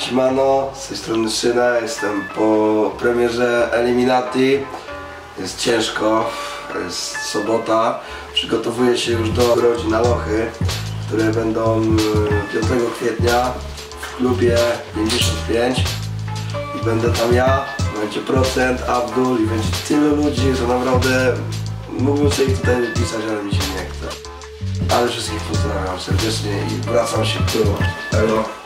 Siemano, z tej strony Szyna, jestem po premierze Eliminati. Jest ciężko, jest sobota. Przygotowuję się już do urodzin na lochy, które będą 5 kwietnia w klubie 55. I będę tam ja, będzie Procent, Abdul i będzie tylu ludzi, że naprawdę mógłbym sobie ich tutaj wypisać, ale mi się nie chce. Ale wszystkich pozdrawiam serdecznie i wracam się tu. Elo.